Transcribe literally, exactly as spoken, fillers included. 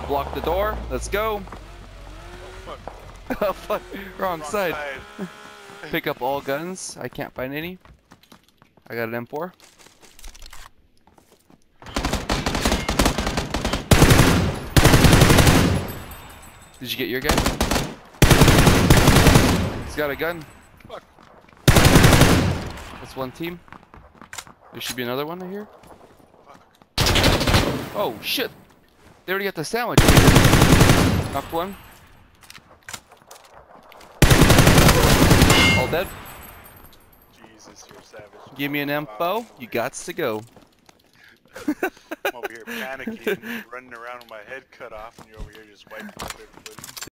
block the door. Let's go. Oh fuck. Oh fuck, wrong, Wrong side. side. Pick up all guns. I can't find any. I got an M four. Did you get your guy? He's got a gun. Fuck. That's one team. There should be another one in here. Fuck. Oh shit! They already got the sandwich. Knocked one. All dead. Jesus, you're a savage. Give me an info. You gots to go. I'm over here panicking, running around with my head cut off, and you're over here just wiping up everybody.